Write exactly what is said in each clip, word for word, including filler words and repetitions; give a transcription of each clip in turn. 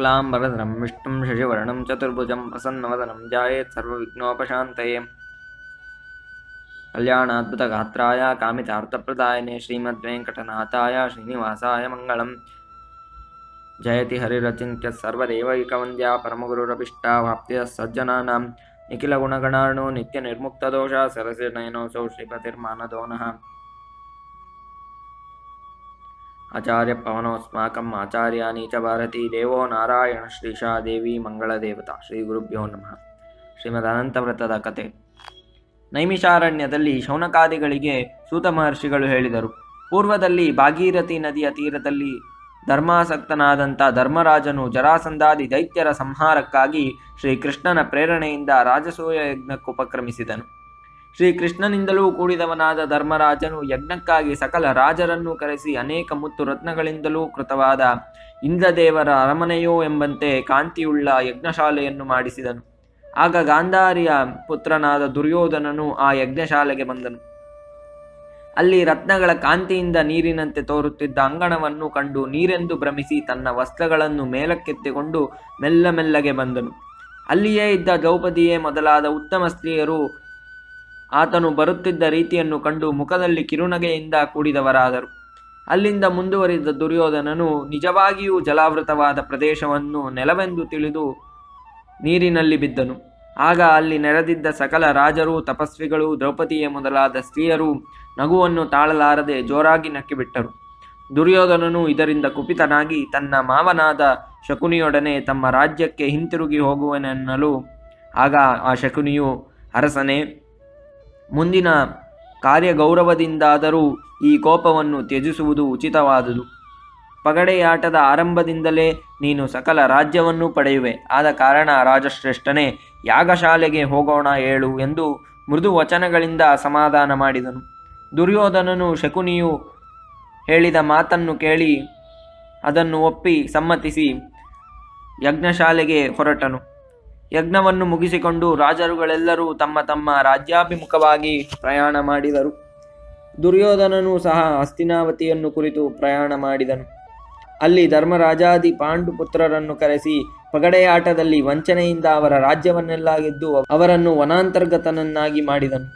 शुक्लांबरधरं विष्णुं शशिवर्णं चतुर्भुजं प्रसन्नवदनं ध्यायेत् सर्वविघ्नोपशान्तये कल्याणाद्भुतगात्राय कामितार्थप्रदायिने श्रीमद्वेङ्कटनाथाय श्रीनिवासाय मङ्गलम्। जयति हरिरचिन्त्य सर्वदेवैकवन्द्या परमगुरुरभिष्टावाप्तिः सज्जनानां निखिलगुणगणार्णो नित्यनिर्मुक्तदोषः सरसिर्नयनोऽसौ श्रीपतिर्मानदो नः। आचार्य पवनोऽस्माकम् आचार्याणि च भारती देवो नारायण ಶ್ರೀಶಾ ದೇವಿ ಮಂಗಳದೇವತಾ ಶ್ರೀ ಗುರುಭ್ಯೋ ನಮಃ। ಶ್ರೀಮದ್ ಅನಂತವ್ರತದ ಕತೆ. ನೈಮಿಷಾರಣ್ಯದಲ್ಲಿ ಶೌನಕಾದಿಗಳಿಗೆ ಸೂತ ಮಹರ್ಷಿಗಳು ಹೇಳಿದರು. ಪೂರ್ವದಲ್ಲಿ ಭಾಗೀರಥಿ ನದಿಯ ತೀರದಲ್ಲಿ ಧರ್ಮಾಸಕ್ತನಾದಂಥ ಧರ್ಮರಾಜನು ಜರಾಸಂಧಾದಿ ದೈತ್ಯರ ಸಂಹಾರಕ್ಕಾಗಿ ಶ್ರೀಕೃಷ್ಣನ ಪ್ರೇರಣೆಯಿಂದ ರಾಜಸೂಯ ಯಜ್ಞಕ್ಕೆ ಉಪಕ್ರಮಿಸಿದನು. ಶ್ರೀಕೃಷ್ಣನಿಂದಲೂ ಕೂಡಿದವನಾದ ಧರ್ಮರಾಜನು ಯಜ್ಞಕ್ಕಾಗಿ ಸಕಲ ರಾಜರನ್ನು ಕರೆಸಿ ಅನೇಕ ಮುತ್ತು ರತ್ನಗಳಿಂದಲೂ ಕೃತವಾದ ಇಂದ್ರದೇವರ ಅರಮನೆಯೋ ಎಂಬಂತೆ ಕಾಂತಿಯುಳ್ಳ ಯಜ್ಞಶಾಲೆಯನ್ನು ಮಾಡಿಸಿದನು. ಆಗ ಗಾಂಧಾರಿಯ ಪುತ್ರನಾದ ದುರ್ಯೋಧನನು ಆ ಯಜ್ಞಶಾಲೆಗೆ ಬಂದನು. ಅಲ್ಲಿ ರತ್ನಗಳ ಕಾಂತಿಯಿಂದ ನೀರಿನಂತೆ ತೋರುತ್ತಿದ್ದ ಅಂಗಣವನ್ನು ಕಂಡು ನೀರೆಂದು ಭ್ರಮಿಸಿ ತನ್ನ ವಸ್ತ್ರಗಳನ್ನು ಮೇಲಕ್ಕೆತ್ತಿಕೊಂಡು ಮೆಲ್ಲ ಮೆಲ್ಲಗೆ ಬಂದನು. ಅಲ್ಲಿಯೇ ಇದ್ದ ದ್ರೌಪದಿಯೇ ಮೊದಲಾದ ಉತ್ತಮ ಸ್ತ್ರೀಯರು ಆತನು ಬರುತ್ತಿದ್ದ ರೀತಿಯನ್ನು ಕಂಡು ಮುಖದಲ್ಲಿ ಕಿರುನಗೆಯಿಂದ ಕೂಡಿದವರಾದರು. ಅಲ್ಲಿಂದ ಮುಂದುವರಿದ ದುರ್ಯೋಧನನು ನಿಜವಾಗಿಯೂ ಜಲಾವೃತವಾದ ಪ್ರದೇಶವನ್ನು ನೆಲವೆಂದು ತಿಳಿದು ನೀರಿನಲ್ಲಿ ಬಿದ್ದನು. ಆಗ ಅಲ್ಲಿ ನೆರೆದಿದ್ದ ಸಕಲ ರಾಜರು, ತಪಸ್ವಿಗಳು, ದ್ರೌಪದಿಯ ಮೊದಲಾದ ಸ್ತ್ರೀಯರು ನಗುವನ್ನು ತಾಳಲಾರದೆ ಜೋರಾಗಿ ನಕ್ಕಿಬಿಟ್ಟರು. ದುರ್ಯೋಧನನು ಇದರಿಂದ ಕುಪಿತನಾಗಿ ತನ್ನ ಮಾವನಾದ ಶಕುನಿಯೊಡನೆ ತಮ್ಮ ರಾಜ್ಯಕ್ಕೆ ಹಿಂತಿರುಗಿ ಹೋಗುವನೆನ್ನಲು, ಆಗ ಆ ಶಕುನಿಯು, ಅರಸನೇ, ಮುಂದಿನ ಕಾರ್ಯಗೌರವದಿಂದಾದರೂ ಈ ಕೋಪವನ್ನು ತ್ಯಜಿಸುವುದು ಉಚಿತವಾದುದು. ಪಗಡೆಯಾಟದ ಆರಂಭದಿಂದಲೇ ನೀನು ಸಕಲ ರಾಜ್ಯವನ್ನು ಪಡೆಯುವೆ. ಆದ ಕಾರಣ ರಾಜಶ್ರೇಷ್ಠನೇ, ಯಾಗಶಾಲೆಗೆ ಹೋಗೋಣ ಏಳು ಎಂದು ಮೃದು ವಚನಗಳಿಂದ ಸಮಾಧಾನ ಮಾಡಿದನು. ದುರ್ಯೋಧನನು ಶಕುನಿಯು ಹೇಳಿದ ಮಾತನ್ನು ಕೇಳಿ ಅದನ್ನು ಒಪ್ಪಿ ಸಮ್ಮತಿಸಿ ಯಜ್ಞಶಾಲೆಗೆ ಹೊರಟನು. ಯಜ್ಞವನ್ನು ಮುಗಿಸಿಕೊಂಡು ರಾಜರುಗಳೆಲ್ಲರೂ ತಮ್ಮ ತಮ್ಮ ರಾಜ್ಯಾಭಿಮುಖವಾಗಿ ಪ್ರಯಾಣ ಮಾಡಿದರು. ದುರ್ಯೋಧನನು ಸಹ ಹಸ್ತಿನಾವತಿಯನ್ನು ಕುರಿತು ಪ್ರಯಾಣ ಮಾಡಿದನು. ಅಲ್ಲಿ ಧರ್ಮರಾಜಾದಿ ಪಾಂಡುಪುತ್ರರನ್ನು ಕರೆಸಿ ಪಗಡೆಯಾಟದಲ್ಲಿ ವಂಚನೆಯಿಂದ ಅವರ ರಾಜ್ಯವನ್ನೆಲ್ಲ ಗೆದ್ದು ಅವರನ್ನು ವನಾಂತರ್ಗತನನ್ನಾಗಿ ಮಾಡಿದನು.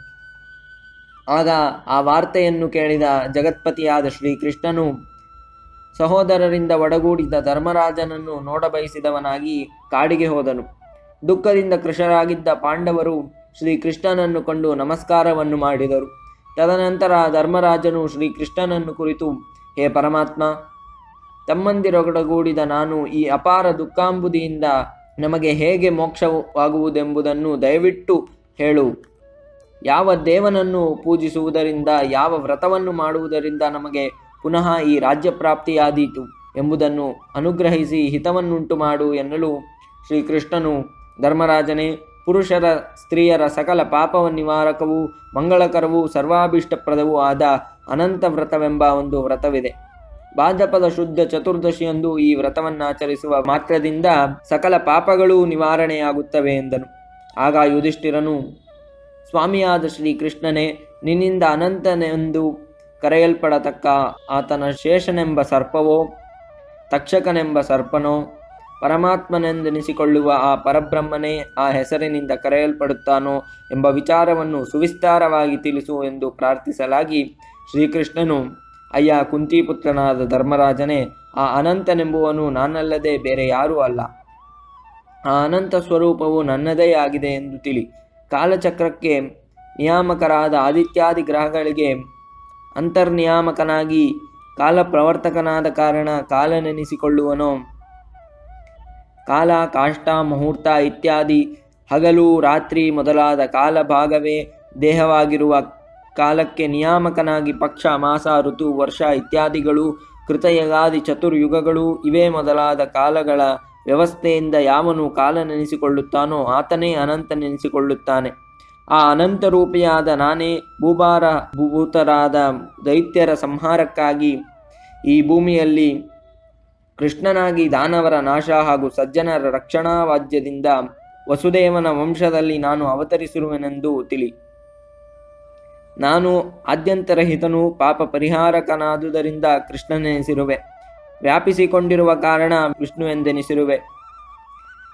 ಆಗ ಆ ವಾರ್ತೆಯನ್ನು ಕೇಳಿದ ಜಗತ್ಪತಿಯಾದ ಶ್ರೀಕೃಷ್ಣನು ಸಹೋದರರಿಂದ ಒಡಗೂಡಿದ ಧರ್ಮರಾಜನನ್ನು ನೋಡಬಯಸಿದವನಾಗಿ ಕಾಡಿಗೆ ಹೋದನು. ದುಃಖದಿಂದ ಕೃಶರಾಗಿದ್ದ ಪಾಂಡವರು ಶ್ರೀಕೃಷ್ಣನನ್ನು ಕಂಡು ನಮಸ್ಕಾರವನ್ನು ಮಾಡಿದರು. ತದನಂತರ ಧರ್ಮರಾಜನು ಶ್ರೀಕೃಷ್ಣನನ್ನು ಕುರಿತು, ಹೇ ಪರಮಾತ್ಮ, ತಮ್ಮಂದಿರೊಡಗೂಡಿದ ನಾನು ಈ ಅಪಾರ ದುಃಖಾಂಬುದಿಯಿಂದ ನಮಗೆ ಹೇಗೆ ಮೋಕ್ಷವಾಗುವುದೆಂಬುದನ್ನು ದಯವಿಟ್ಟು ಹೇಳು. ಯಾವ ದೇವನನ್ನು ಪೂಜಿಸುವುದರಿಂದ, ಯಾವ ವ್ರತವನ್ನು ಮಾಡುವುದರಿಂದ ನಮಗೆ ಪುನಃ ಈ ರಾಜ್ಯ ಪ್ರಾಪ್ತಿಯಾದೀತು ಎಂಬುದನ್ನು ಅನುಗ್ರಹಿಸಿ ಹಿತವನ್ನುಂಟು ಮಾಡು ಎನ್ನಲು ಶ್ರೀಕೃಷ್ಣನು, ಧರ್ಮರಾಜನೇ, ಪುರುಷರ ಸ್ತ್ರೀಯರ ಸಕಲ ಪಾಪವ ನಿವಾರಕವೂ ಮಂಗಳಕರವೂ ಸರ್ವಾಭೀಷ್ಟಪ್ರದವೂ ಆದ ಅನಂತ ವ್ರತವೆಂಬ ಒಂದು ವ್ರತವಿದೆ. ಭಾದ್ರಪದ ಶುದ್ಧ ಚತುರ್ದಶಿಯಂದು ಈ ವ್ರತವನ್ನಾಚರಿಸುವ ಮಾತ್ರದಿಂದ ಸಕಲ ಪಾಪಗಳೂ ನಿವಾರಣೆಯಾಗುತ್ತವೆ ಎಂದನು. ಆಗ ಯುಧಿಷ್ಠಿರನು, ಸ್ವಾಮಿಯಾದ ಶ್ರೀಕೃಷ್ಣನೇ, ನಿನ್ನಿಂದ ಅನಂತನೆಂದು ಕರೆಯಲ್ಪಡತಕ್ಕ ಆತನ ಶೇಷನೆಂಬ ಸರ್ಪವೋ, ತಕ್ಷಕನೆಂಬ ಸರ್ಪನೋ, ಪರಮಾತ್ಮನೆಂದೆನಿಸಿಕೊಳ್ಳುವ ಆ ಪರಬ್ರಹ್ಮನೇ ಆ ಹೆಸರಿನಿಂದ ಕರೆಯಲ್ಪಡುತ್ತಾನೋ ಎಂಬ ವಿಚಾರವನ್ನು ಸುವಿಸ್ತಾರವಾಗಿ ತಿಳಿಸು ಎಂದು ಪ್ರಾರ್ಥಿಸಲಾಗಿ ಶ್ರೀಕೃಷ್ಣನು, ಅಯ್ಯ ಕುಂತಿಪುತ್ರನಾದ ಧರ್ಮರಾಜನೇ, ಆ ಅನಂತನೆಂಬುವನು ನಾನಲ್ಲದೆ ಬೇರೆ ಯಾರೂ ಅಲ್ಲ. ಆ ಅನಂತ ಸ್ವರೂಪವು ನನ್ನದೇ ಆಗಿದೆ ಎಂದು ತಿಳಿ. ಕಾಲಚಕ್ರಕ್ಕೆ ನಿಯಾಮಕರಾದ ಆದಿತ್ಯಾದಿ ಗ್ರಹಗಳಿಗೆ ಅಂತರ್ನಿಯಾಮಕನಾಗಿ ಕಾಲ ಪ್ರವರ್ತಕನಾದ ಕಾರಣ ಕಾಲನೆನಿಸಿಕೊಳ್ಳುವನೋ, ಕಾಲ, ಕಾಷ್ಟ, ಮುಹೂರ್ತ ಇತ್ಯಾದಿ ಹಗಲು ರಾತ್ರಿ ಮೊದಲಾದ ಕಾಲ ಭಾಗವೇ ದೇಹವಾಗಿರುವ ಕಾಲಕ್ಕೆ ನಿಯಾಮಕನಾಗಿ ಪಕ್ಷ, ಮಾಸ, ಋತು, ವರ್ಷ ಇತ್ಯಾದಿಗಳು, ಕೃತಯುಗಾದಿ ಚತುರ್ಯುಗಗಳು ಇವೇ ಮೊದಲಾದ ಕಾಲಗಳ ವ್ಯವಸ್ಥೆಯಿಂದ ಯಾವನು ಕಾಲನೆನಿಸಿಕೊಳ್ಳುತ್ತಾನೋ ಆತನೇ ಅನಂತನೆನಿಸಿಕೊಳ್ಳುತ್ತಾನೆ. ಆ ಅನಂತರೂಪಿಯಾದ ನಾನೇ ಭೂಭಾರ ಭೂತರಾದ ದೈತ್ಯರ ಸಂಹಾರಕ್ಕಾಗಿ ಈ ಭೂಮಿಯಲ್ಲಿ ಕೃಷ್ಣನಾಗಿ ದಾನವರ ನಾಶ ಹಾಗೂ ಸಜ್ಜನರ ರಕ್ಷಣಾ ವಾದ್ಯದಿಂದ ವಸುದೇವನ ವಂಶದಲ್ಲಿ ನಾನು ಅವತರಿಸಿರುವೆನೆಂದು ತಿಳಿ. ನಾನು ಆದ್ಯಂತರಹಿತನು, ಪಾಪ ಪರಿಹಾರಕನಾದುದರಿಂದ ಕೃಷ್ಣನೆನಿಸಿರುವೆ. ವ್ಯಾಪಿಸಿಕೊಂಡಿರುವ ಕಾರಣ ವಿಷ್ಣುವೆಂದೆನಿಸಿರುವೆ.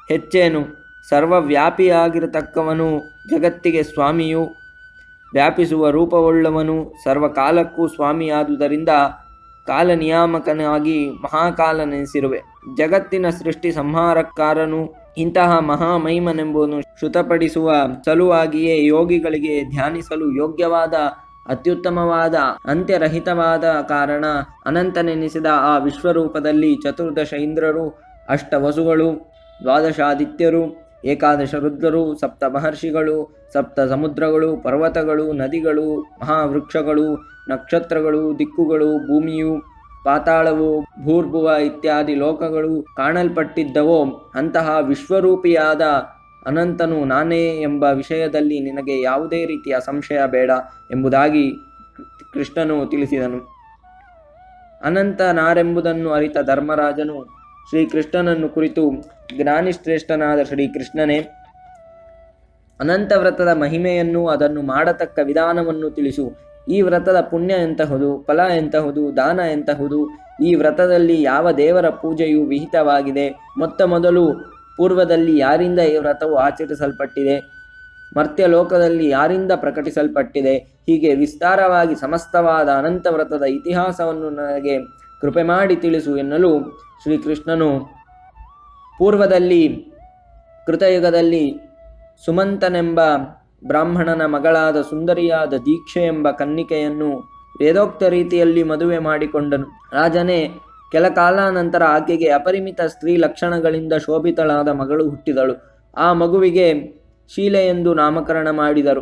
ಹೆಚ್ಚೇನು, ಸರ್ವವ್ಯಾಪಿಯಾಗಿರತಕ್ಕವನು, ಜಗತ್ತಿಗೆ ಸ್ವಾಮಿಯು, ವ್ಯಾಪಿಸುವ ರೂಪವುಳ್ಳವನು, ಸರ್ವಕಾಲಕ್ಕೂ ಸ್ವಾಮಿಯಾದುದರಿಂದ ಕಾಲನಿಯಾಮಕನಾಗಿ ಮಹಾಕಾಲನೆನಿಸಿರುವೆ. ಜಗತ್ತಿನ ಸೃಷ್ಟಿ ಸಂಹಾರಕಾರನು ಇಂತಹ ಮಹಾಮಹಿಮನೆಂಬುದನ್ನು ಶ್ರುತಪಡಿಸುವ ಸಲುವಾಗಿಯೇ ಯೋಗಿಗಳಿಗೆ ಧ್ಯಾನಿಸಲು ಯೋಗ್ಯವಾದ ಅತ್ಯುತ್ತಮವಾದ ಅಂತ್ಯರಹಿತವಾದ ಕಾರಣ ಅನಂತನೆನಿಸಿದ ಆ ವಿಶ್ವರೂಪದಲ್ಲಿ ಚತುರ್ದಶ ಇಂದ್ರರು, ಅಷ್ಟ ವಸುಗಳು, ದ್ವಾದಶಾದಿತ್ಯರು, ಏಕಾದಶ ರುದ್ರರು, ಸಪ್ತ ಮಹರ್ಷಿಗಳು, ಸಪ್ತ ಸಮುದ್ರಗಳು, ಪರ್ವತಗಳು, ನದಿಗಳು, ಮಹಾವೃಕ್ಷಗಳು, ನಕ್ಷತ್ರಗಳು, ದಿಕ್ಕುಗಳು, ಭೂಮಿಯು, ಪಾತಾಳವು, ಭೂರ್ಭುವ ಇತ್ಯಾದಿ ಲೋಕಗಳು ಕಾಣಲ್ಪಟ್ಟಿದ್ದವೋ ಅಂತಹ ವಿಶ್ವರೂಪಿಯಾದ ಅನಂತನು ನಾನೇ ಎಂಬ ವಿಷಯದಲ್ಲಿ ನಿನಗೆ ಯಾವುದೇ ರೀತಿಯ ಸಂಶಯ ಬೇಡ ಎಂಬುದಾಗಿ ಕೃಷ್ಣನು ತಿಳಿಸಿದನು. ಅನಂತನಾರೆಂಬುದನ್ನು ಅರಿತ ಧರ್ಮರಾಜನು ಶ್ರೀಕೃಷ್ಣನನ್ನು ಕುರಿತು, ಜ್ಞಾನಿಶ್ರೇಷ್ಠನಾದ ಶ್ರೀಕೃಷ್ಣನೇ, ಅನಂತ ವ್ರತದ ಮಹಿಮೆಯನ್ನು, ಅದನ್ನು ಮಾಡತಕ್ಕ ವಿಧಾನವನ್ನು ತಿಳಿಸು. ಈ ವ್ರತದ ಪುಣ್ಯ ಎಂತಹುದು, ಫಲ ಎಂತಹುದು, ದಾನ ಎಂತಹುದು, ಈ ವ್ರತದಲ್ಲಿ ಯಾವ ದೇವರ ಪೂಜೆಯು ವಿಹಿತವಾಗಿದೆ, ಮೊತ್ತ ಮೊದಲು ಪೂರ್ವದಲ್ಲಿ ಯಾರಿಂದ ಈ ವ್ರತವು ಆಚರಿಸಲ್ಪಟ್ಟಿದೆ, ಮರ್ತ್ಯಲೋಕದಲ್ಲಿ ಯಾರಿಂದ ಪ್ರಕಟಿಸಲ್ಪಟ್ಟಿದೆ, ಹೀಗೆ ವಿಸ್ತಾರವಾಗಿ ಸಮಸ್ತವಾದ ಅನಂತ ವ್ರತದ ಇತಿಹಾಸವನ್ನು ನನಗೆ ಕೃಪೆ ಮಾಡಿ ತಿಳಿಸು ಎನ್ನಲು ಶ್ರೀಕೃಷ್ಣನು ಪೂರ್ವದಲ್ಲಿ ಕೃತಯುಗದಲ್ಲಿ ಸುಮಂತನೆಂಬ ಬ್ರಾಹ್ಮಣನ ಮಗಳಾದ ಸುಂದರಿಯಾದ ದೀಕ್ಷೆ ಎಂಬ ಕನ್ನಿಕೆಯನ್ನು ವೇದೋಕ್ತ ರೀತಿಯಲ್ಲಿ ಮದುವೆ ಮಾಡಿಕೊಂಡನು. ರಾಜನೇ, ಕೆಲ ಕಾಲಾನಂತರ ಆಕೆಗೆ ಅಪರಿಮಿತ ಸ್ತ್ರೀ ಲಕ್ಷಣಗಳಿಂದ ಶೋಭಿತಳಾದ ಮಗಳು ಹುಟ್ಟಿದಳು. ಆ ಮಗುವಿಗೆ ಶೀಲೆ ಎಂದು ನಾಮಕರಣ ಮಾಡಿದರು.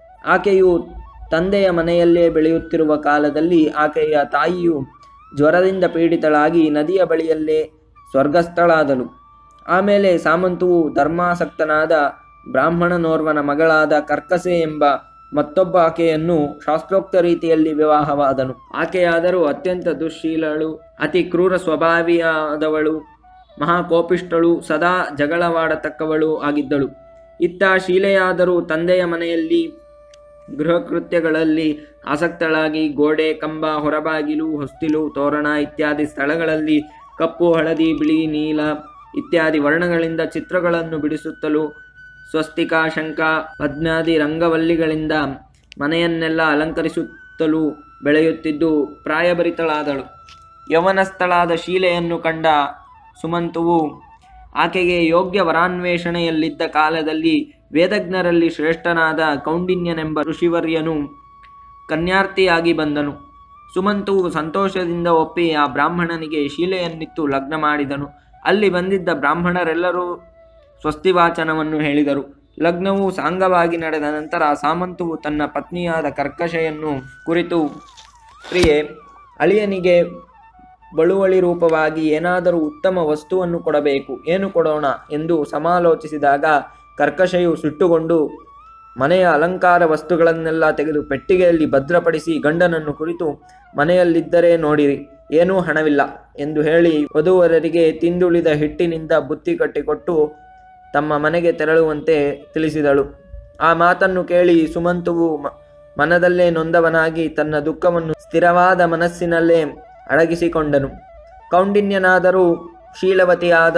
ಆಕೆಯು ತಂದೆಯ ಮನೆಯಲ್ಲೇ ಬೆಳೆಯುತ್ತಿರುವ ಕಾಲದಲ್ಲಿ ಆಕೆಯ ತಾಯಿಯು ಜ್ವರದಿಂದ ಪೀಡಿತಳಾಗಿ ನದಿಯ ಬಳಿಯಲ್ಲೇ ಸ್ವರ್ಗಸ್ಥಳಾದಳು. ಆಮೇಲೆ ಸಾಮಂತವು ಧರ್ಮಾಸಕ್ತನಾದ ಬ್ರಾಹ್ಮಣನೋರ್ವನ ಮಗಳಾದ ಕರ್ಕಸೆ ಎಂಬ ಮತ್ತೊಬ್ಬ ಆಕೆಯನ್ನು ಶಾಸ್ತ್ರೋಕ್ತ ರೀತಿಯಲ್ಲಿ ವಿವಾಹವಾದನು. ಆಕೆಯಾದರೂ ಅತ್ಯಂತ ದುಶ್ಶೀಲಳು, ಅತಿ ಕ್ರೂರ ಸ್ವಭಾವಿಯಾದವಳು, ಮಹಾಕೋಪಿಷ್ಟಳು, ಸದಾ ಜಗಳವಾಡತಕ್ಕವಳು ಆಗಿದ್ದಳು. ಇತ್ತ ಶೀಲೆಯಾದರೂ ತಂದೆಯ ಮನೆಯಲ್ಲಿ ಗೃಹಕೃತ್ಯಗಳಲ್ಲಿ ಆಸಕ್ತಳಾಗಿ ಗೋಡೆ, ಕಂಬ, ಹೊರಬಾಗಿಲು, ಹೊಸ್ತಿಲು, ತೋರಣ ಇತ್ಯಾದಿ ಸ್ಥಳಗಳಲ್ಲಿ ಕಪ್ಪು, ಹಳದಿ, ಬಿಳಿ, ನೀಲ ಇತ್ಯಾದಿ ವರ್ಣಗಳಿಂದ ಚಿತ್ರಗಳನ್ನು ಬಿಡಿಸುತ್ತಲೂ ಸ್ವಸ್ತಿಕ, ಶಂಖ, ಪದ್ಮಾದಿ ರಂಗವಲ್ಲಿಗಳಿಂದ ಮನೆಯನ್ನೆಲ್ಲ ಅಲಂಕರಿಸುತ್ತಲೂ ಬೆಳೆಯುತ್ತಿದ್ದು ಪ್ರಾಯಭರಿತಳಾದಳು. ಯೌವನಸ್ಥಳಾದ ಶೀಲೆಯನ್ನು ಕಂಡ ಸುಮಂತುವು ಆಕೆಗೆ ಯೋಗ್ಯ ವರಾನ್ವೇಷಣೆಯಲ್ಲಿದ್ದ ಕಾಲದಲ್ಲಿ ವೇದಜ್ಞರಲ್ಲಿ ಶ್ರೇಷ್ಠನಾದ ಕೌಂಡಿನ್ಯನೆಂಬ ಋಷಿವರ್ಯನು ಕನ್ಯಾರ್ಥಿಯಾಗಿ ಬಂದನು. ಸುಮಂತುವು ಸಂತೋಷದಿಂದ ಒಪ್ಪಿ ಆ ಬ್ರಾಹ್ಮಣನಿಗೆ ಶೀಲೆಯನ್ನಿತ್ತು ಲಗ್ನ ಮಾಡಿದನು. ಅಲ್ಲಿ ಬಂದಿದ್ದ ಬ್ರಾಹ್ಮಣರೆಲ್ಲರೂ ಸ್ವಸ್ತಿವಾಚನವನ್ನು ಹೇಳಿದರು. ಲಗ್ನವು ಸಾಂಗವಾಗಿ ನಡೆದ ನಂತರ ಸಾಮಂತುವು ತನ್ನ ಪತ್ನಿಯಾದ ಕರ್ಕಶೆಯನ್ನು ಕುರಿತು, ಪ್ರಿಯೆ, ಅಳಿಯನಿಗೆ ಬಳುವಳಿ ರೂಪವಾಗಿ ಏನಾದರೂ ಉತ್ತಮ ವಸ್ತುವನ್ನು ಕೊಡಬೇಕು, ಏನು ಕೊಡೋಣ ಎಂದು ಸಮಾಲೋಚಿಸಿದಾಗ ಕರ್ಕಶೆಯು ಸಿಟ್ಟುಗೊಂಡು, ಮನೆಯ ಅಲಂಕಾರ ವಸ್ತುಗಳನ್ನೆಲ್ಲ ತೆಗೆದು ಪೆಟ್ಟಿಗೆಯಲ್ಲಿ ಭದ್ರಪಡಿಸಿ ಗಂಡನನ್ನು ಕುರಿತು, ಮನೆಯಲ್ಲಿದ್ದರೆ ನೋಡಿರಿ, ಏನೂ ಹಣವಿಲ್ಲ ಎಂದು ಹೇಳಿ ವಧೂವರರಿಗೆ ತಿಂದುಳಿದ ಹಿಟ್ಟಿನಿಂದ ಬುತ್ತಿ ಕಟ್ಟಿಕೊಟ್ಟು ತಮ್ಮ ಮನೆಗೆ ತೆರಳುವಂತೆ ತಿಳಿಸಿದಳು. ಆ ಮಾತನ್ನು ಕೇಳಿ ಸುಮಂತುವು ಮನದಲ್ಲೇ ನೊಂದವನಾಗಿ ತನ್ನ ದುಃಖವನ್ನು ಸ್ಥಿರವಾದ ಮನಸ್ಸಿನಲ್ಲೇ ಅಡಗಿಸಿಕೊಂಡನು. ಕೌಂಡಿನ್ಯನಾದರೂ ಶೀಲವತಿಯಾದ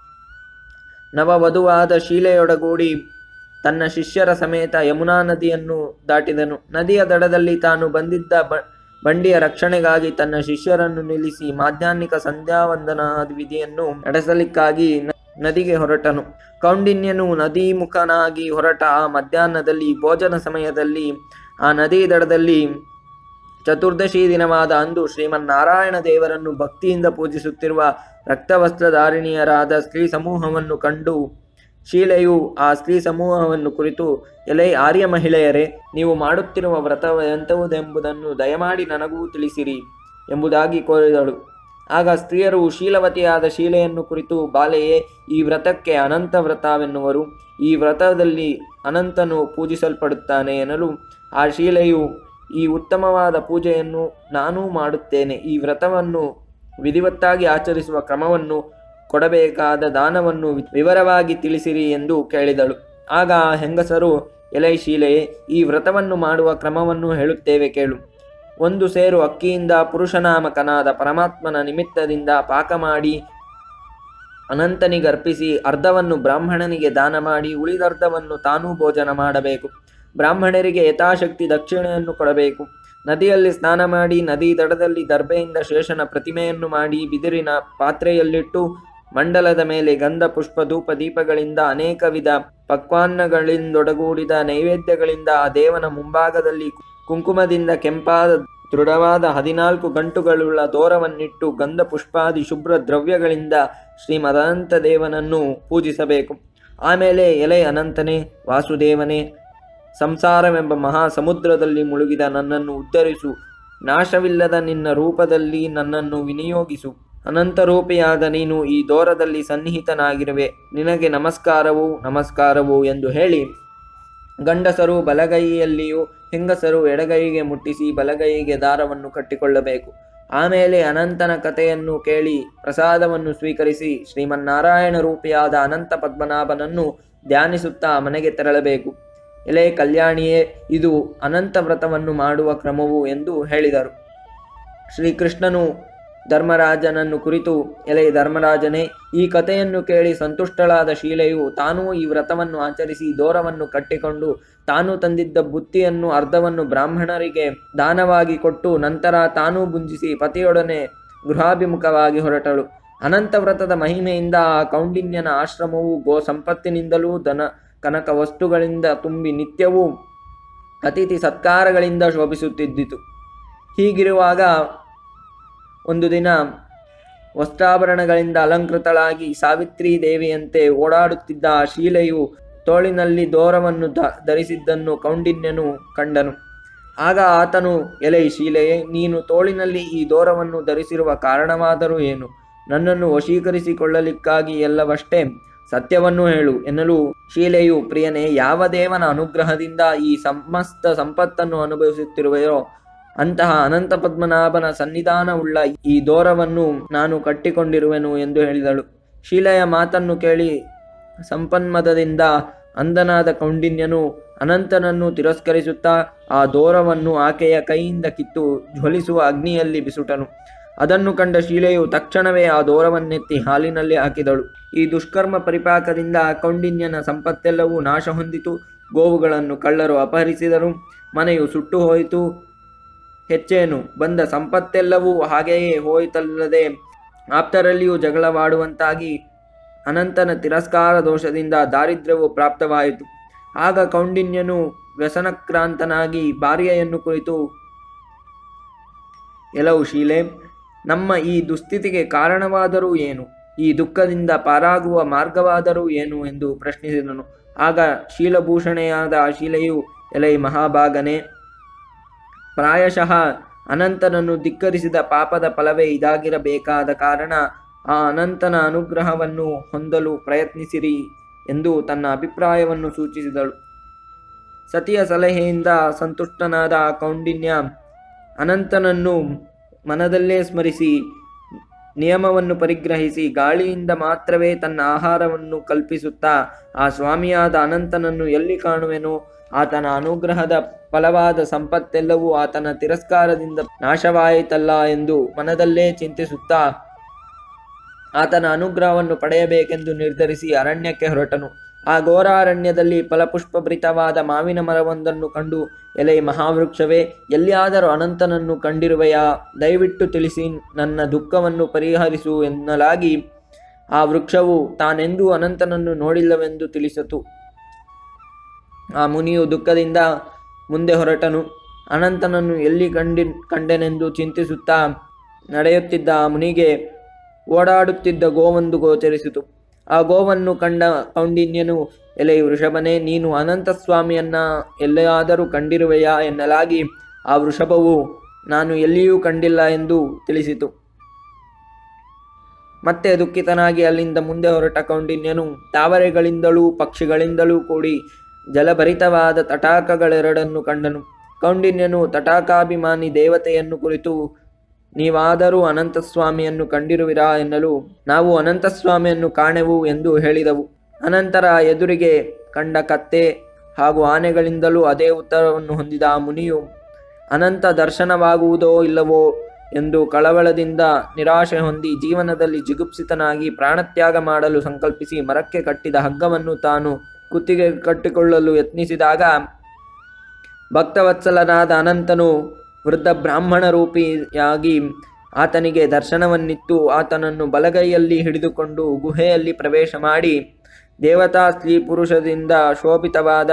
ನವವಧುವಾದ ಶೀಲೆಯೊಡಗೂಡಿ ತನ್ನ ಶಿಷ್ಯರ ಸಮೇತ ಯಮುನಾ ನದಿಯನ್ನು ದಾಟಿದನು. ನದಿಯ ದಡದಲ್ಲಿ ತಾನು ಬಂದಿದ್ದ ಬಂಡಿಯ ರಕ್ಷಣೆಗಾಗಿ ತನ್ನ ಶಿಷ್ಯರನ್ನು ನಿಲ್ಲಿಸಿ ಮಾಧ್ಯಾಹ್ನಿಕ ಸಂಧ್ಯಾವಂದನಾದ ವಿಧಿಯನ್ನು ನಡೆಸಲಿಕ್ಕಾಗಿ ನದಿಗೆ ಹೊರಟನು. ಕೌಂಡಿನ್ಯನು ನದೀಮುಖನಾಗಿ ಹೊರಟ ಆ ಮಧ್ಯಾಹ್ನದಲ್ಲಿ ಭೋಜನ ಸಮಯದಲ್ಲಿ ಆ ನದಿ ದಡದಲ್ಲಿ ಚತುರ್ದಶಿ ದಿನವಾದ ಅಂದು ಶ್ರೀಮನ್ನಾರಾಯಣ ದೇವರನ್ನು ಭಕ್ತಿಯಿಂದ ಪೂಜಿಸುತ್ತಿರುವ ರಕ್ತವಸ್ತ್ರಧಾರಿಣಿಯರಾದ ಸ್ತ್ರೀ ಸಮೂಹವನ್ನು ಕಂಡು ಶೀಲೆಯು ಆ ಸ್ತ್ರೀ ಸಮೂಹವನ್ನು ಕುರಿತು, ಎಲೈ ಆರ್ಯ ಮಹಿಳೆಯರೇ, ನೀವು ಮಾಡುತ್ತಿರುವ ವ್ರತ ಎಂತಹುದೆಂಬುದನ್ನು ದಯಮಾಡಿ ನನಗೂ ತಿಳಿಸಿರಿ ಎಂಬುದಾಗಿ ಕೋರಿದಳು. ಆಗ ಸ್ತ್ರೀಯರು ಶೀಲವತಿಯಾದ ಶೀಲೆಯನ್ನು ಕುರಿತು, ಬಾಲೆಯೇ, ಈ ವ್ರತಕ್ಕೆ ಅನಂತ ವ್ರತವೆನ್ನುವರು. ಈ ವ್ರತದಲ್ಲಿ ಅನಂತನು ಪೂಜಿಸಲ್ಪಡುತ್ತಾನೆ ಎನ್ನಲು ಆ ಶೀಲೆಯು, ಈ ಉತ್ತಮವಾದ ಪೂಜೆಯನ್ನು ನಾನೂ ಮಾಡುತ್ತೇನೆ. ಈ ವ್ರತವನ್ನು ವಿಧಿವತ್ತಾಗಿ ಆಚರಿಸುವ ಕ್ರಮವನ್ನು, ಕೊಡಬೇಕಾದ ದಾನವನ್ನು ವಿವರವಾಗಿ ತಿಳಿಸಿರಿ ಎಂದು ಕೇಳಿದಳು. ಆಗ ಆ ಹೆಂಗಸರು, ಎಲೈ ಶೀಲೆಯೇ, ಈ ವ್ರತವನ್ನು ಮಾಡುವ ಕ್ರಮವನ್ನು ಹೇಳುತ್ತೇವೆ ಕೇಳು. ಒಂದು ಸೇರು ಅಕ್ಕಿಯಿಂದ ಪುರುಷನಾಮಕನಾದ ಪರಮಾತ್ಮನ ನಿಮಿತ್ತದಿಂದ ಪಾಕ ಮಾಡಿ ಅನಂತನಿಗರ್ಪಿಸಿ ಅರ್ಧವನ್ನು ಬ್ರಾಹ್ಮಣನಿಗೆ ದಾನ ಮಾಡಿ ಉಳಿದರ್ಧವನ್ನು ತಾನೂ ಭೋಜನ ಮಾಡಬೇಕು. ಬ್ರಾಹ್ಮಣರಿಗೆ ಯಥಾಶಕ್ತಿ ದಕ್ಷಿಣೆಯನ್ನು ಕೊಡಬೇಕು. ನದಿಯಲ್ಲಿ ಸ್ನಾನ ಮಾಡಿ ನದಿ ದಡದಲ್ಲಿ ದರ್ಭೆಯಿಂದ ಶೇಷನ ಪ್ರತಿಮೆಯನ್ನು ಮಾಡಿ ಬಿದಿರಿನ ಪಾತ್ರೆಯಲ್ಲಿಟ್ಟು ಮಂಡಲದ ಮೇಲೆ ಗಂಧ ಪುಷ್ಪ ಧೂಪ ದೀಪಗಳಿಂದ ಅನೇಕ ವಿಧ ಪಕ್ವಾನ್ನಗಳಿಂದೊಡಗೂಡಿದ ನೈವೇದ್ಯಗಳಿಂದ ಆ ದೇವನ ಮುಂಭಾಗದಲ್ಲಿ ಕುಂಕುಮದಿಂದ ಕೆಂಪಾದ ದೃಢವಾದ ಹದಿನಾಲ್ಕು ಗಂಟುಗಳುಳ್ಳ ದೋರವನ್ನಿಟ್ಟು ಗಂಧ ಪುಷ್ಪಾದಿ ಶುಭ್ರ ದ್ರವ್ಯಗಳಿಂದ ಶ್ರೀಮದಂತ ದೇವನನ್ನು ಪೂಜಿಸಬೇಕು. ಆಮೇಲೆ ಎಲೆ ಅನಂತನೇ, ವಾಸುದೇವನೇ, ಸಂಸಾರವೆಂಬ ಮಹಾ ಸಮುದ್ರದಲ್ಲಿ ಮುಳುಗಿದ ನನ್ನನ್ನು ಉದ್ಧರಿಸು. ನಾಶವಿಲ್ಲದ ನಿನ್ನ ರೂಪದಲ್ಲಿ ನನ್ನನ್ನು ವಿನಿಯೋಗಿಸು. ಅನಂತರೂಪಿಯಾದ ನೀನು ಈ ದೋರದಲ್ಲಿ ಸನ್ನಿಹಿತನಾಗಿರುವೆ. ನಿನಗೆ ನಮಸ್ಕಾರವು ನಮಸ್ಕಾರವು ಎಂದು ಹೇಳಿ ಗಂಡಸರು ಬಲಗೈಯಲ್ಲಿಯೂ ಹೆಂಗಸರು ಎಡಗೈಗೆ ಮುಟ್ಟಿಸಿ ಬಲಗೈಗೆ ದಾರವನ್ನು ಕಟ್ಟಿಕೊಳ್ಳಬೇಕು. ಆಮೇಲೆ ಅನಂತನ ಕಥೆಯನ್ನು ಕೇಳಿ ಪ್ರಸಾದವನ್ನು ಸ್ವೀಕರಿಸಿ ಶ್ರೀಮನ್ನಾರಾಯಣ ರೂಪಿಯಾದ ಅನಂತ ಪದ್ಮನಾಭನನ್ನು ಧ್ಯಾನಿಸುತ್ತಾ ಮನೆಗೆ ತೆರಳಬೇಕು. ಎಲೆ ಕಲ್ಯಾಣಿಯೇ, ಇದು ಅನಂತ ವ್ರತವನ್ನು ಮಾಡುವ ಕ್ರಮವು ಎಂದು ಹೇಳಿದರು. ಶ್ರೀಕೃಷ್ಣನು ಧರ್ಮರಾಜನನ್ನು ಕುರಿತು, ಎಲೆ ಧರ್ಮರಾಜನೇ, ಈ ಕಥೆಯನ್ನು ಕೇಳಿ ಸಂತುಷ್ಟಳಾದ ಶೀಲೆಯು ತಾನೂ ಈ ವ್ರತವನ್ನು ಆಚರಿಸಿ ದೋರವನ್ನು ಕಟ್ಟಿಕೊಂಡು ತಾನು ತಂದಿದ್ದ ಬುತ್ತಿಯನ್ನು ಅರ್ಧವನ್ನು ಬ್ರಾಹ್ಮಣರಿಗೆ ದಾನವಾಗಿ ಕೊಟ್ಟು ನಂತರ ತಾನೂ ಭುಂಜಿಸಿ ಪತಿಯೊಡನೆ ಗೃಹಾಭಿಮುಖವಾಗಿ ಹೊರಟಳು. ಅನಂತ ವ್ರತದ ಮಹಿಮೆಯಿಂದ ಆ ಕೌಂಡಿನ್ಯನ ಆಶ್ರಮವು ಗೋ ಸಂಪತ್ತಿನಿಂದಲೂ ಧನ ಕನಕ ವಸ್ತುಗಳಿಂದ ತುಂಬಿ ನಿತ್ಯವೂ ಅತಿಥಿ ಸತ್ಕಾರಗಳಿಂದ ಶೋಭಿಸುತ್ತಿದ್ದಿತು. ಹೀಗಿರುವಾಗ ಒಂದು ದಿನ ವಸ್ತ್ರಾಭರಣಗಳಿಂದ ಅಲಂಕೃತಳಾಗಿ ಸಾವಿತ್ರೀ ದೇವಿಯಂತೆ ಓಡಾಡುತ್ತಿದ್ದ ಆ ಶೀಲೆಯು ತೋಳಿನಲ್ಲಿ ದೋರವನ್ನು ಧರಿಸಿದ್ದನ್ನು ಕೌಂಡಿನ್ಯನು ಕಂಡನು. ಆಗ ಆತನು, ಎಲೆ ಶೀಲೆಯೇ, ನೀನು ತೋಳಿನಲ್ಲಿ ಈ ದೋರವನ್ನು ಧರಿಸಿರುವ ಕಾರಣವಾದರೂ ಏನು? ನನ್ನನ್ನು ವಶೀಕರಿಸಿಕೊಳ್ಳಲಿಕ್ಕಾಗಿ ಎಲ್ಲವಷ್ಟೇ, ಸತ್ಯವನ್ನು ಹೇಳು ಎನ್ನಲು ಶೀಲೆಯು, ಪ್ರಿಯನೇ, ಯಾವ ದೇವನ ಅನುಗ್ರಹದಿಂದ ಈ ಸಮಸ್ತ ಸಂಪತ್ತನ್ನು ಅನುಭವಿಸುತ್ತಿರುವೆಯೋ ಅಂತಹ ಅನಂತ ಪದ್ಮನಾಭನ ಸನ್ನಿಧಾನವುಳ್ಳ ಈ ದೋರವನ್ನು ನಾನು ಕಟ್ಟಿಕೊಂಡಿರುವೆನು ಎಂದು ಹೇಳಿದಳು. ಶೀಲೆಯ ಮಾತನ್ನು ಕೇಳಿ ಸಂಪನ್ಮದದಿಂದ ಅಂಧನಾದ ಕೌಂಡಿನ್ಯನು ಅನಂತನನ್ನು ತಿರಸ್ಕರಿಸುತ್ತಾ ಆ ದೋರವನ್ನು ಆಕೆಯ ಕೈಯಿಂದ ಕಿತ್ತು ಜ್ವಲಿಸುವ ಅಗ್ನಿಯಲ್ಲಿ ಬಿಸುಟನು. ಅದನ್ನು ಕಂಡ ಶೀಲೆಯು ತಕ್ಷಣವೇ ಆ ದೋರವನ್ನೆತ್ತಿ ಹಾಲಿನಲ್ಲಿ ಹಾಕಿದಳು. ಈ ದುಷ್ಕರ್ಮ ಪರಿಪಾಕದಿಂದ ಕೌಂಡಿನ್ಯನ ಸಂಪತ್ತೆಲ್ಲವೂ ನಾಶ ಹೊಂದಿತು. ಗೋವುಗಳನ್ನು ಕಳ್ಳರು ಅಪಹರಿಸಿದರು. ಮನೆಯು ಸುಟ್ಟು ಹೋಯಿತು. ಹೆಚ್ಚೇನು, ಬಂದ ಸಂಪತ್ತೆಲ್ಲವೂ ಹಾಗೆಯೇ ಹೋಯಿತಲ್ಲದೆ ಆಪ್ತರಲ್ಲಿಯೂ ಜಗಳವಾಡುವಂತಾಗಿ ಅನಂತನ ತಿರಸ್ಕಾರ ದೋಷದಿಂದ ದಾರಿದ್ರ್ಯವು ಪ್ರಾಪ್ತವಾಯಿತು. ಆಗ ಕೌಂಡಿನ್ಯನು ವ್ಯಸನಕ್ರಾಂತನಾಗಿ ಭಾರ್ಯೆಯನ್ನು ಕುರಿತು, ಎಲವು ಶೀಲೆ, ನಮ್ಮ ಈ ದುಸ್ಥಿತಿಗೆ ಕಾರಣವಾದರೂ ಏನು? ಈ ದುಃಖದಿಂದ ಪಾರಾಗುವ ಮಾರ್ಗವಾದರೂ ಏನು ಎಂದು ಪ್ರಶ್ನಿಸಿದನು. ಆಗ ಶೀಲಭೂಷಣೆಯಾದ ಆ ಶೀಲೆಯು, ಎಲೈ ಮಹಾಭಾಗನೇ, ಪ್ರಾಯಶಃ ಅನಂತನನ್ನು ಧಿಕ್ಕರಿಸಿದ ಪಾಪದ ಫಲವೇ ಇದಾಗಿರಬೇಕಾದ ಕಾರಣ ಆ ಅನಂತನ ಅನುಗ್ರಹವನ್ನು ಹೊಂದಲು ಪ್ರಯತ್ನಿಸಿರಿ ಎಂದು ತನ್ನ ಅಭಿಪ್ರಾಯವನ್ನು ಸೂಚಿಸಿದಳು. ಸತಿಯ ಸಲಹೆಯಿಂದ ಸಂತುಷ್ಟನಾದ ಆ ಕೌಂಡಿನ್ಯ ಅನಂತನನ್ನು ಮನದಲ್ಲೇ ಸ್ಮರಿಸಿ ನಿಯಮವನ್ನು ಪರಿಗ್ರಹಿಸಿ ಗಾಳಿಯಿಂದ ಮಾತ್ರವೇ ತನ್ನ ಆಹಾರವನ್ನು ಕಲ್ಪಿಸುತ್ತಾ, ಆ ಸ್ವಾಮಿಯಾದ ಅನಂತನನ್ನು ಎಲ್ಲಿ ಕಾಣುವೆನೋ, ಆತನ ಅನುಗ್ರಹದ ಫಲವಾದ ಸಂಪತ್ತೆಲ್ಲವೂ ಆತನ ತಿರಸ್ಕಾರದಿಂದ ನಾಶವಾಯಿತಲ್ಲ ಎಂದು ಮನದಲ್ಲೇ ಚಿಂತಿಸುತ್ತಾ ಆತನ ಅನುಗ್ರಹವನ್ನು ಪಡೆಯಬೇಕೆಂದು ನಿರ್ಧರಿಸಿ ಅರಣ್ಯಕ್ಕೆ ಹೊರಟನು. ಆ ಘೋರಾರಣ್ಯದಲ್ಲಿ ಫಲಪುಷ್ಪಭರಿತವಾದ ಮಾವಿನ ಮರವೊಂದನ್ನು ಕಂಡು, ಎಲೆ ಮಹಾವೃಕ್ಷವೇ, ಎಲ್ಲಿಯಾದರೂ ಅನಂತನನ್ನು ಕಂಡಿರುವೆಯಾ? ದಯವಿಟ್ಟು ತಿಳಿಸಿ ನನ್ನ ದುಃಖವನ್ನು ಪರಿಹರಿಸು ಎನ್ನಲಾಗಿ ಆ ವೃಕ್ಷವು ತಾನೆಂದೂ ಅನಂತನನ್ನು ನೋಡಿಲ್ಲವೆಂದು ತಿಳಿಸಿತು. ಆ ಮುನಿಯು ದುಃಖದಿಂದ ಮುಂದೆ ಹೊರಟನು. ಅನಂತನನ್ನು ಎಲ್ಲಿ ಕಂಡಿ ಕಂಡೆನೆಂದು ಚಿಂತಿಸುತ್ತಾ ನಡೆಯುತ್ತಿದ್ದ ಆ ಮುನಿಗೆ ಓಡಾಡುತ್ತಿದ್ದ ಗೋವೊಂದು ಗೋಚರಿಸಿತು. ಆ ಗೋವನ್ನು ಕಂಡ ಕೌಂಡಿನ್ಯನು, ಎಲೆ ವೃಷಭನೇ, ನೀನು ಅನಂತಸ್ವಾಮಿಯನ್ನ ಎಲ್ಲಿಯಾದರೂ ಕಂಡಿರುವೆಯಾ ಎನ್ನಲಾಗಿ ಆ ವೃಷಭವು ನಾನು ಎಲ್ಲಿಯೂ ಕಂಡಿಲ್ಲ ಎಂದು ತಿಳಿಸಿತು. ಮತ್ತೆ ದುಃಖಿತನಾಗಿ ಅಲ್ಲಿಂದ ಮುಂದೆ ಹೊರಟ ಕೌಂಡಿನ್ಯನು ತಾವರೆಗಳಿಂದಲೂ ಪಕ್ಷಿಗಳಿಂದಲೂ ಕೂಡಿ ಜಲಭರಿತವಾದ ತಟಾಕಗಳೆರಡನ್ನು ಕಂಡನು. ಕೌಂಡಿನ್ಯನು ತಟಾಕಾಭಿಮಾನಿ ದೇವತೆಯನ್ನು ಕುರಿತು, ನೀವಾದರೂ ಅನಂತಸ್ವಾಮಿಯನ್ನು ಕಂಡಿರುವಿರಾ ಎನ್ನಲು, ನಾವು ಅನಂತಸ್ವಾಮಿಯನ್ನು ಕಾಣೆವು ಎಂದು ಹೇಳಿದವು. ಅನಂತರ ಎದುರಿಗೆ ಕಂಡ ಕತ್ತೆ ಹಾಗೂ ಆನೆಗಳಿಂದಲೂ ಅದೇ ಉತ್ತರವನ್ನು ಹೊಂದಿದ ಆ ಮುನಿಯು, ಅನಂತ ದರ್ಶನವಾಗುವುದೋ ಇಲ್ಲವೋ ಎಂದು ಕಳವಳದಿಂದ ನಿರಾಶೆ ಹೊಂದಿ ಜೀವನದಲ್ಲಿ ಜಿಗುಪ್ಸಿತನಾಗಿ ಪ್ರಾಣತ್ಯಾಗ ಮಾಡಲು ಸಂಕಲ್ಪಿಸಿ ಮರಕ್ಕೆ ಕಟ್ಟಿದ ಹಗ್ಗವನ್ನು ತಾನು ಕುತ್ತಿಗೆ ಕಟ್ಟಿಕೊಳ್ಳಲು ಯತ್ನಿಸಿದಾಗ ಭಕ್ತವತ್ಸಲನಾದ ಅನಂತನು ವೃದ್ಧ ಬ್ರಾಹ್ಮಣ ರೂಪಿಯಾಗಿ ಆತನಿಗೆ ದರ್ಶನವನ್ನಿತ್ತು. ಆತನನ್ನು ಬಲಗೈಯಲ್ಲಿ ಹಿಡಿದುಕೊಂಡು ಗುಹೆಯಲ್ಲಿ ಪ್ರವೇಶ ಮಾಡಿ ದೇವತಾ ಸ್ತ್ರೀ ಪುರುಷದಿಂದ ಶೋಭಿತವಾದ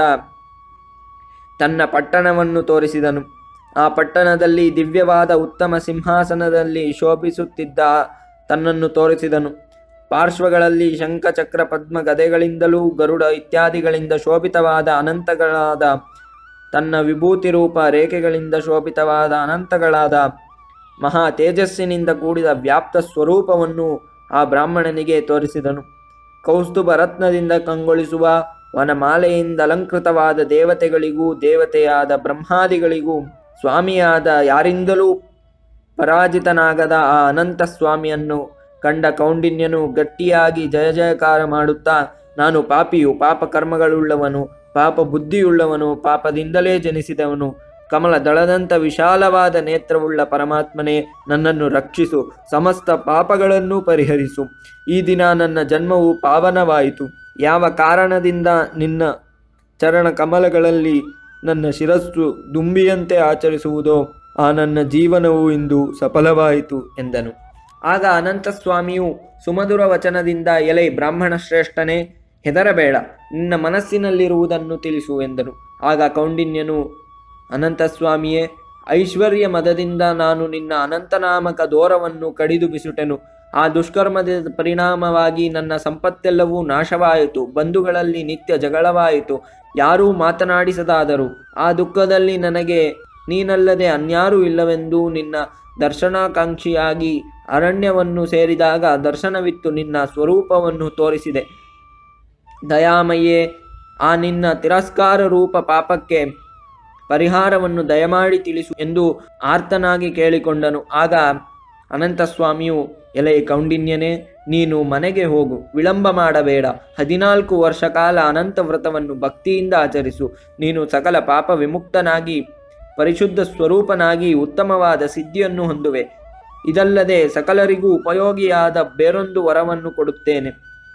ತನ್ನ ಪಟ್ಟಣವನ್ನು ತೋರಿಸಿದನು. ಆ ಪಟ್ಟಣದಲ್ಲಿ ದಿವ್ಯವಾದ ಉತ್ತಮ ಸಿಂಹಾಸನದಲ್ಲಿ ಶೋಭಿಸುತ್ತಿದ್ದ ತನ್ನನ್ನು ತೋರಿಸಿದನು. ಪಾರ್ಶ್ವಗಳಲ್ಲಿ ಶಂಖ ಚಕ್ರ ಪದ್ಮ ಗದೆಗಳಿಂದಲೂ ಗರುಡ ಇತ್ಯಾದಿಗಳಿಂದ ಶೋಭಿತವಾದ ಅನಂತಗಳಾದ ತನ್ನ ವಿಭೂತಿ ರೂಪ ರೇಖೆಗಳಿಂದ ಶೋಭಿತವಾದ ಅನಂತಗಳಾದ ಮಹಾ ತೇಜಸ್ಸಿನಿಂದ ಕೂಡಿದ ವ್ಯಾಪ್ತ ಸ್ವರೂಪವನ್ನು ಆ ಬ್ರಾಹ್ಮಣನಿಗೆ ತೋರಿಸಿದನು. ಕೌಸ್ತುಭ ರತ್ನದಿಂದ ಕಂಗೊಳಿಸುವ ವನಮಾಲೆಯಿಂದ ಅಲಂಕೃತವಾದ ದೇವತೆಗಳಿಗೂ ದೇವತೆಯಾದ ಬ್ರಹ್ಮಾದಿಗಳಿಗೂ ಸ್ವಾಮಿಯಾದ ಯಾರಿಂದಲೂ ಪರಾಜಿತನಾಗದ ಆ ಅನಂತ ಸ್ವಾಮಿಯನ್ನು ಕಂಡ ಕೌಂಡಿನ್ಯನು ಗಟ್ಟಿಯಾಗಿ ಜಯ ಜಯಕಾರ ಮಾಡುತ್ತಾ, ನಾನು ಪಾಪಿಯು, ಪಾಪ ಕರ್ಮಗಳುಳ್ಳವನು, ಪಾಪ ಬುದ್ಧಿಯುಳ್ಳವನು, ಪಾಪದಿಂದಲೇ ಜನಿಸಿದವನು, ಕಮಲ ದಳದಂಥ ವಿಶಾಲವಾದ ನೇತ್ರವುಳ್ಳ ಪರಮಾತ್ಮನೇ, ನನ್ನನ್ನು ರಕ್ಷಿಸು, ಸಮಸ್ತ ಪಾಪಗಳನ್ನು ಪರಿಹರಿಸು. ಈ ದಿನ ನನ್ನ ಜನ್ಮವು ಪಾವನವಾಯಿತು. ಯಾವ ಕಾರಣದಿಂದ ನಿನ್ನ ಚರಣ ಕಮಲಗಳಲ್ಲಿ ನನ್ನ ಶಿರಸ್ಸು ದುಂಬಿಯಂತೆ ಆಚರಿಸುವುದೋ ಆ ನನ್ನ ಜೀವನವು ಇಂದು ಸಫಲವಾಯಿತು ಎಂದನು. ಆಗ ಅನಂತಸ್ವಾಮಿಯು ಸುಮಧುರ ವಚನದಿಂದ, ಎಲೆ ಬ್ರಾಹ್ಮಣ ಶ್ರೇಷ್ಠನೇ, ಹೆದರಬೇಡ, ನಿನ್ನ ಮನಸ್ಸಿನಲ್ಲಿರುವುದನ್ನು ತಿಳಿಸು ಎಂದನು. ಆಗ ಕೌಂಡಿನ್ಯನು, ಅನಂತಸ್ವಾಮಿಯೇ, ಐಶ್ವರ್ಯ ಮದದಿಂದ ನಾನು ನಿನ್ನ ಅನಂತನಾಮಕ ದೋರವನ್ನು ಕಡಿದು ಬಿಸುಟೆನು. ಆ ದುಷ್ಕರ್ಮದ ಪರಿಣಾಮವಾಗಿ ನನ್ನ ಸಂಪತ್ತೆಲ್ಲವೂ ನಾಶವಾಯಿತು. ಬಂಧುಗಳಲ್ಲಿ ನಿತ್ಯ ಜಗಳವಾಯಿತು. ಯಾರೂ ಮಾತನಾಡಿಸದಾದರು. ಆ ದುಃಖದಲ್ಲಿ ನನಗೆ ನೀನಲ್ಲದೆ ಅನ್ಯಾರೂ ಇಲ್ಲವೆಂದು ನಿನ್ನ ದರ್ಶನಾಕಾಂಕ್ಷಿಯಾಗಿ ಅರಣ್ಯವನ್ನು ಸೇರಿದಾಗ ದರ್ಶನವಿತ್ತು ನಿನ್ನ ಸ್ವರೂಪವನ್ನು ತೋರಿಸಿದೆ. ದಯಾಮಯೇ, ಆ ನಿನ್ನ ತಿರಸ್ಕಾರ ರೂಪ ಪಾಪಕ್ಕೆ ಪರಿಹಾರವನ್ನು ದಯಮಾಡಿ ತಿಳಿಸು ಎಂದು ಆರ್ತನಾಗಿ ಕೇಳಿಕೊಂಡನು. ಆಗ ಅನಂತಸ್ವಾಮಿಯು, ಎಲೆ ಕೌಂಡಿನ್ಯನೇ, ನೀನು ಮನೆಗೆ ಹೋಗು, ವಿಳಂಬ ಮಾಡಬೇಡ. ಹದಿನಾಲ್ಕು ವರ್ಷ ಕಾಲ ಅನಂತ ವ್ರತವನ್ನು ಭಕ್ತಿಯಿಂದ ಆಚರಿಸು. ನೀನು ಸಕಲ ಪಾಪ ವಿಮುಕ್ತನಾಗಿ ಪರಿಶುದ್ಧ ಸ್ವರೂಪನಾಗಿ ಉತ್ತಮವಾದ ಸಿದ್ಧಿಯನ್ನು ಹೊಂದುವೆ. ಇದಲ್ಲದೆ ಸಕಲರಿಗೂ ಉಪಯೋಗಿಯಾದ ಬೇರೊಂದು ವರವನ್ನು ಕೊಡುತ್ತೇನೆ.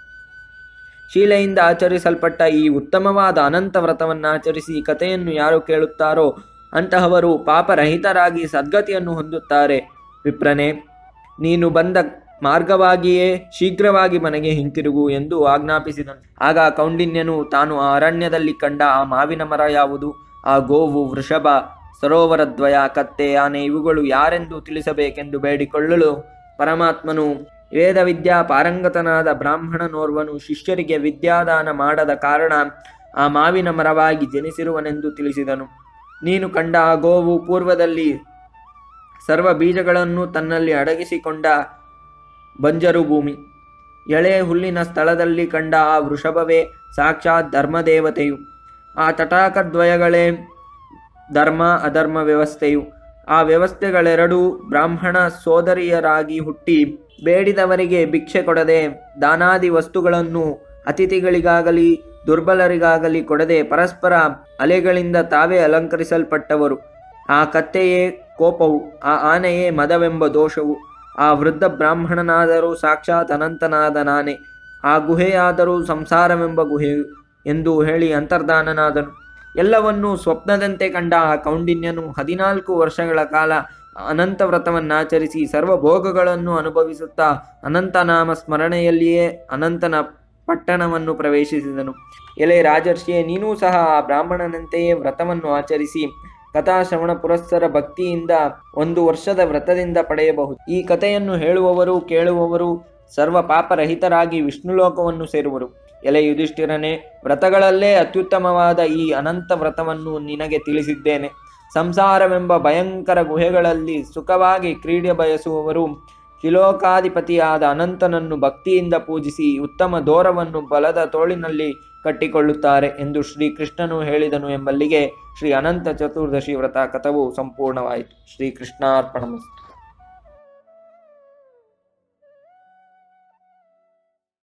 ಶೀಲೆಯಿಂದ ಆಚರಿಸಲ್ಪಟ್ಟ ಈ ಉತ್ತಮವಾದ ಅನಂತ ವ್ರತವನ್ನು ಆಚರಿಸಿ ಕಥೆಯನ್ನು ಯಾರು ಕೇಳುತ್ತಾರೋ ಅಂತಹವರು ಪಾಪರಹಿತರಾಗಿ ಸದ್ಗತಿಯನ್ನು ಹೊಂದುತ್ತಾರೆ. ವಿಪ್ರನೇ, ನೀನು ಬಂದ ಮಾರ್ಗವಾಗಿಯೇ ಶೀಘ್ರವಾಗಿ ಮನೆಗೆ ಹಿಂತಿರುಗು ಎಂದು ಆಜ್ಞಾಪಿಸಿದನು. ಆಗ ಕೌಂಡಿನ್ಯನು ತಾನು ಆ ಅರಣ್ಯದಲ್ಲಿ ಕಂಡ ಆ ಮಾವಿನ ಮರ ಯಾವುದು, ಆ ಗೋವು, ವೃಷಭ, ಸರೋವರದ್ವಯ, ಕತ್ತೆ, ಆನೆ ಇವುಗಳು ಯಾರೆಂದು ತಿಳಿಸಬೇಕೆಂದು ಬೇಡಿಕೊಳ್ಳಲು ಪರಮಾತ್ಮನು ವೇದ ವಿದ್ಯಾ ಪಾರಂಗತನಾದ ಬ್ರಾಹ್ಮಣನೋರ್ವನು ಶಿಷ್ಯರಿಗೆ ವಿದ್ಯಾದಾನ ಮಾಡದ ಕಾರಣ ಆ ಮಾವಿನ ಮರವಾಗಿ ಜನಿಸಿರುವನೆಂದು ತಿಳಿಸಿದನು. ನೀನು ಕಂಡ ಆ ಗೋವು ಪೂರ್ವದಲ್ಲಿ ಸರ್ವ ಬೀಜಗಳನ್ನು ತನ್ನಲ್ಲಿ ಅಡಗಿಸಿಕೊಂಡ ಬಂಜರು ಭೂಮಿ. ಎಳೆ ಹುಲ್ಲಿನ ಸ್ಥಳದಲ್ಲಿ ಕಂಡ ಆ ವೃಷಭವೇ ಸಾಕ್ಷಾತ್ ಧರ್ಮದೇವತೆಯು. ಆ ತಟಾಕದ್ವಯಗಳೇ ಧರ್ಮ ಅಧರ್ಮ ವ್ಯವಸ್ಥೆಯು. ಆ ವ್ಯವಸ್ಥೆಗಳೆರಡೂ ಬ್ರಾಹ್ಮಣ ಸೋದರಿಯರಾಗಿ ಹುಟ್ಟಿ ಬೇಡಿದವರಿಗೆ ಭಿಕ್ಷೆ ಕೊಡದೆ, ದಾನಾದಿ ವಸ್ತುಗಳನ್ನು ಅತಿಥಿಗಳಿಗಾಗಲಿ ದುರ್ಬಲರಿಗಾಗಲಿ ಕೊಡದೆ ಪರಸ್ಪರ ಅಲೆಗಳಿಂದ ತಾವೇ ಅಲಂಕರಿಸಲ್ಪಟ್ಟವರು. ಆ ಕತ್ತೆಯೇ ಕೋಪವು, ಆ ಆನೆಯೇ ಮದವೆಂಬ ದೋಷವು. ಆ ವೃದ್ಧ ಬ್ರಾಹ್ಮಣನಾದರೂ ಸಾಕ್ಷಾತ್ ಅನಂತನಾದ ನಾನೇ. ಆ ಗುಹೆಯಾದರೂ ಸಂಸಾರವೆಂಬ ಗುಹೆಯು ಎಂದು ಹೇಳಿ ಅಂತರ್ಧಾನನಾದನು. ಎಲ್ಲವನ್ನೂ ಸ್ವಪ್ನದಂತೆ ಕಂಡ ಆ ಕೌಂಡಿನ್ಯನು ಹದಿನಾಲ್ಕು ವರ್ಷಗಳ ಕಾಲ ಅನಂತ ವ್ರತವನ್ನಾಚರಿಸಿ ಸರ್ವಭೋಗಗಳನ್ನು ಅನುಭವಿಸುತ್ತಾ ಅನಂತನಾಮ ಸ್ಮರಣೆಯಲ್ಲಿಯೇ ಅನಂತನ ಪಟ್ಟಣವನ್ನು ಪ್ರವೇಶಿಸಿದನು. ಎಲೆ ರಾಜರ್ಷಿಯೇ, ನೀನೂ ಸಹ ಆ ಬ್ರಾಹ್ಮಣನಂತೆಯೇ ವ್ರತವನ್ನು ಆಚರಿಸಿ ಕಥಾಶ್ರವಣ ಪುರಸ್ಸರ ಭಕ್ತಿಯಿಂದ ಒಂದು ವರ್ಷದ ವ್ರತದಿಂದ ಪಡೆಯಬಹುದು. ಈ ಕಥೆಯನ್ನು ಹೇಳುವವರು ಕೇಳುವವರು ಸರ್ವ ಪಾಪರಹಿತರಾಗಿ ವಿಷ್ಣುಲೋಕವನ್ನು ಸೇರುವರು. ಎಲೆ ಯುಧಿಷ್ಠಿರನೇ, ವ್ರತಗಳಲ್ಲೇ ಅತ್ಯುತ್ತಮವಾದ ಈ ಅನಂತ ವ್ರತವನ್ನು ನಿನಗೆ ತಿಳಿಸಿದ್ದೇನೆ. ಸಂಸಾರವೆಂಬ ಭಯಂಕರ ಗುಹೆಗಳಲ್ಲಿ ಸುಖವಾಗಿ ಕ್ರೀಡೆ ಬಯಸುವವರು ತ್ರಿಲೋಕಾಧಿಪತಿಯಾದ ಅನಂತನನ್ನು ಭಕ್ತಿಯಿಂದ ಪೂಜಿಸಿ ಉತ್ತಮ ದೋರವನ್ನು ಬಲದ ತೋಳಿನಲ್ಲಿ ಕಟ್ಟಿಕೊಳ್ಳುತ್ತಾರೆ ಎಂದು ಶ್ರೀಕೃಷ್ಣನು ಹೇಳಿದನು ಎಂಬಲ್ಲಿಗೆ ಶ್ರೀ ಅನಂತ ಚತುರ್ದಶಿ ವ್ರತ ಕಥವು ಸಂಪೂರ್ಣವಾಯಿತು. ಶ್ರೀಕೃಷ್ಣಾರ್ಪಣಮಸ್ತು.